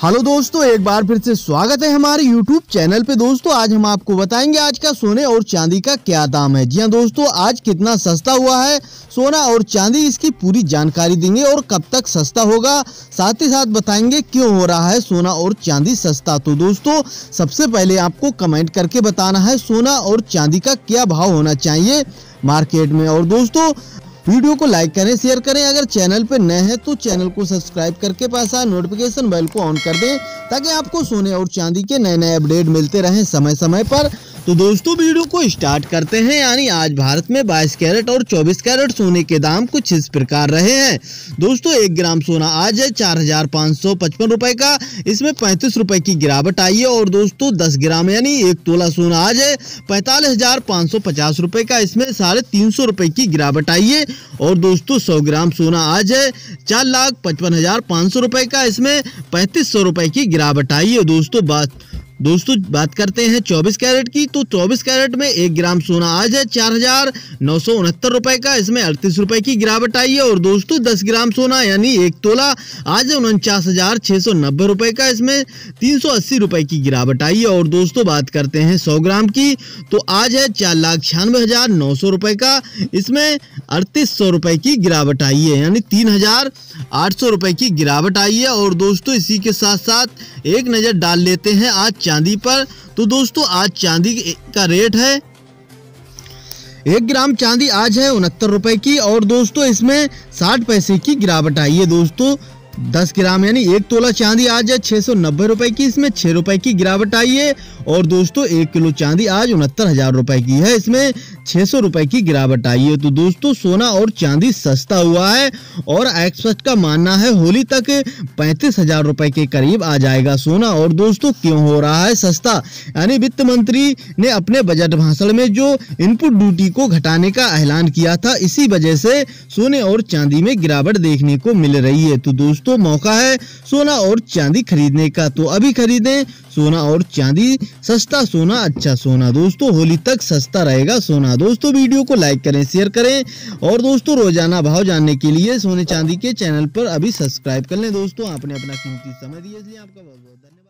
Hello दोस्तों, एक बार फिर से स्वागत है हमारे YouTube चैनल पे। दोस्तों आज हम आपको बताएंगे आज का सोने और चांदी का क्या दाम है। जी हाँ दोस्तों, आज कितना सस्ता हुआ है सोना और चांदी, इसकी पूरी जानकारी देंगे और कब तक सस्ता होगा, साथ ही साथ बताएंगे क्यों हो रहा है सोना और चांदी सस्ता। तो दोस्तों सबसे पहले आपको कमेंट करके बताना है सोना और चांदी का क्या भाव होना चाहिए मार्केट में। और दोस्तों वीडियो को लाइक करें, शेयर करें। अगर चैनल पे नए हैं तो चैनल को सब्सक्राइब करके पास आए नोटिफिकेशन बेल को ऑन कर दें ताकि आपको सोने और चांदी के नए नए अपडेट मिलते रहें समय समय पर। तो दोस्तों वीडियो को स्टार्ट करते हैं। यानी आज भारत में 22 कैरेट और 24 कैरेट सोने के दाम कुछ इस प्रकार रहे हैं। दोस्तों 1 ग्राम सोना आज है 4,555 रुपए का, इसमें 35 रुपए की गिरावट आई है। और दोस्तों 10 ग्राम यानी 1 तोला सोना आज है 45,550 रुपए का, इसमें 350 रुपए की गिरावट आई है। और दोस्तों 100 ग्राम सोना आज है 4,55,500 रुपए का, इसमें 3500 रुपए की गिरावट आई है। दोस्तों बात करते हैं 24 कैरेट की। तो 24 कैरेट में 1 ग्राम सोना आज है 4,969 रुपए का, इसमें 38 रुपए की गिरावट आई है। और दोस्तों 10 ग्राम सोना यानी 1 तोला आज है 49,690 रुपए का, इसमें 380 रुपए की गिरावट आई है। और दोस्तों बात करते हैं 100 ग्राम की। तो आज है 4,96,900 रुपए का, इसमें 3800 रुपए की गिरावट आई है, यानी 3,800 रुपए की गिरावट आई है। और दोस्तों इसी के साथ साथ एक नजर डाल लेते हैं आज चांदी पर। तो दोस्तों आज चांदी का रेट है 1 ग्राम चांदी आज है 69 रुपए की। और दोस्तों इसमें 60 पैसे की गिरावट आई है। दोस्तों 10 ग्राम यानी 1 तोला चांदी आज है 690 रुपए की, इसमें 6 रुपए की गिरावट आई है। और दोस्तों 1 किलो चांदी आज 69,000 रुपए की है, इसमें 600 रुपए की गिरावट आई है। तो दोस्तों सोना और चांदी सस्ता हुआ है और एक्सपर्ट का मानना है होली तक 35,000 रुपए के करीब आ जाएगा सोना। और दोस्तों क्यों हो रहा है सस्ता, यानी वित्त मंत्री ने अपने बजट भाषण में जो इनपुट ड्यूटी को घटाने का ऐलान किया था, इसी वजह से सोने और चांदी में गिरावट देखने को मिल रही है। तो दोस्तों मौका है सोना और चांदी खरीदने का, तो अभी खरीदें सोना और चांदी। सस्ता सोना अच्छा सोना, दोस्तों होली तक सस्ता रहेगा सोना। दोस्तों वीडियो को लाइक करें, शेयर करें। और दोस्तों रोजाना भाव जानने के लिए सोने चांदी के चैनल पर अभी सब्सक्राइब कर लें। दोस्तों आपने अपना कीमती समय दिया, इसलिए आपका बहुत बहुत धन्यवाद।